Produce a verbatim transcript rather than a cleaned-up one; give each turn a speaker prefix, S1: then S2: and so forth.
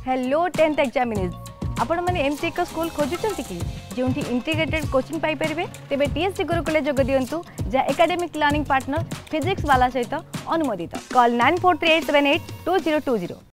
S1: Hello tenth examinees आपण मैंने एमती एक स्कूल खोजुंट कि जो इंटीग्रेटेड कोचिंग पाई परिबे तेबे टीएससी गुरुकुल जोग दियंतु जा एकेडमिक लर्निंग पार्टनर फिजिक्स वाला सहित अनुमोदित call nine four three eight seven eight two zero two zero.